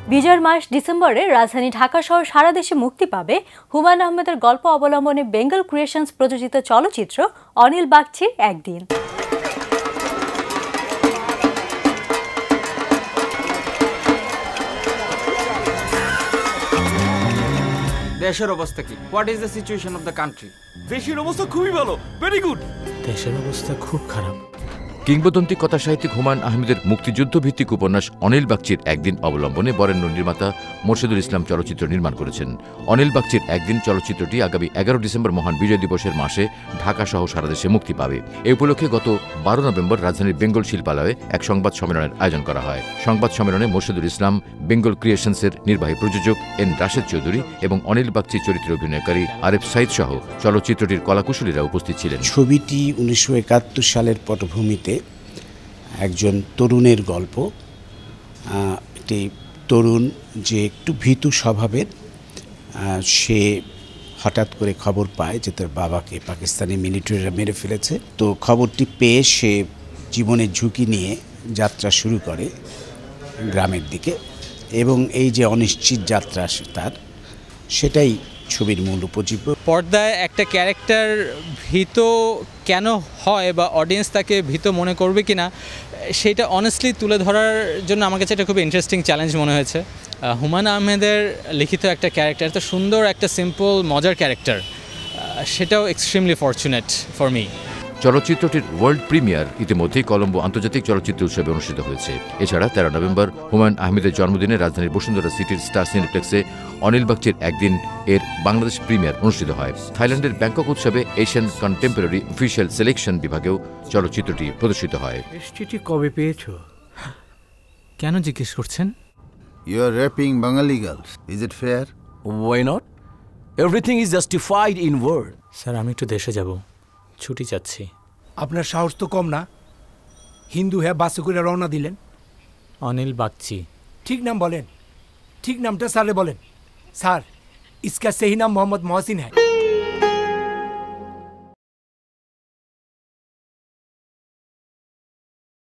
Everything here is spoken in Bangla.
বিজয়ের মাস ডিসেম্বরে রাজধানী ঢাকা সহ সারা দেশে মুক্তি পাবে হুমায়ুন আহমেদের গল্প অবলম্বনে বেঙ্গল ক্রিয়েশনস প্রযোজিত চলচ্চিত্র অনিল বাগচির একদিন। দেশের অবস্থা কি? What is the situation of the country? দেশের অবস্থা খুবই ভালো, ভেরি গুড। দেশের অবস্থা খুব খারাপ। কিংবদন্তি কথা সাহিত্যিক হুমায়ুন আহমেদের মুক্তিযুদ্ধ ভিত্তিক উপন্যাস অনিল বাগচির একদিন অবলম্বনে বরেণ্য নির্মাতা মোরশেদুল ইসলাম চলচ্চিত্র নির্মাণ করেছেন। অনিল বাগচির একদিন চলচ্চিত্রটি আগামী ১১ ডিসেম্বর মহান বিজয় দিবসের মাসে ঢাকা সহ সারা দেশে মুক্তি পাবে। এই উপলক্ষে গত ১২ নভেম্বর রাজধানীর বেঙ্গল শিল্পালয়ে এক সংবাদ সম্মেলনের আয়োজন করা হয়। সংবাদ সম্মেলনে মোরশেদুল ইসলাম, বেঙ্গল ক্রিয়েশনসের নির্বাহী প্রযোজক এন রাশেদ চৌধুরী এবং অনিল বাগচি চরিত্রে অভিনয়কারী আরেফ সাইদ সহ চলচ্চিত্রটির কলাকুশলীরা উপস্থিত ছিলেন। ছবিটি ১৯৭১ সালের পটভূমিতে একজন তরুণের গল্প। একটি তরুণ যে একটু ভীতু স্বভাবের, সে হঠাৎ করে খবর পায় যে তার বাবাকে পাকিস্তানি মিলিটারিরা মেরে ফেলেছে। তো খবরটি পেয়ে সে জীবনের ঝুঁকি নিয়ে যাত্রা শুরু করে গ্রামের দিকে, এবং এই যে অনিশ্চিত যাত্রা তার, সেটাই ছবির মূল উপজীব্য। পর্দায় একটা ক্যারেক্টার ভীত কেন হয় বা অডিয়েন্স তাকে ভীত মনে করবে কিনা, সেটা অনেস্টলি তুলে ধরার জন্য আমার কাছে এটা খুব ইন্টারেস্টিং চ্যালেঞ্জ মনে হয়েছে। হুমায়ুন আহমেদের লিখিত একটা ক্যারেক্টার, এত সুন্দর একটা সিম্পল মজার ক্যারেক্টার, সেটাও এক্সট্রিমলি ফরচুনেট ফর মি। চলচ্চিত্রটির ওয়ার্ল্ড প্রিমিয়ার ইতিমধ্যেই কলম্বো আন্তর্জাতিক চলচ্চিত্র উৎসবে অনুষ্ঠিত হয়েছে। এছাড়া ১৩ নভেম্বর হুমায়ুন আহমেদের জন্মদিনে রাজধানীর বসুন্ধরা সিটির স্টার সিনেপ্লেক্সে অনিল বাগচির একদিন এর বাংলাদেশ প্রিমিয়ার অনুষ্ঠিত হয়। থাইল্যান্ডের ব্যাংকক উৎসবে এশিয়ান কন্টেম্পোরারি অফিসিয়াল সিলেকশন বিভাগেও চলচ্চিত্রটি প্রদর্শিত হয়। এসটিটি কবে পেয়েছো? কেন জিজ্ঞেস করছেন? You are raping Bengali girls. Is it fair? Why not? Everything is justified in word. Sir, আমি একটু দেশে যাব, ছুটি চাচ্ছি। আপনার সাহস তো কম না, হিন্দু হ্যাঁ বাসে করে রওনা দিলেন। অনিল বাগচি। ঠিক নাম বলেন, ঠিক নামটা স্যারে বলেন। স্যার, ইসকা সহি নাম মোহাম্মদ মহসিন হ্যাঁ।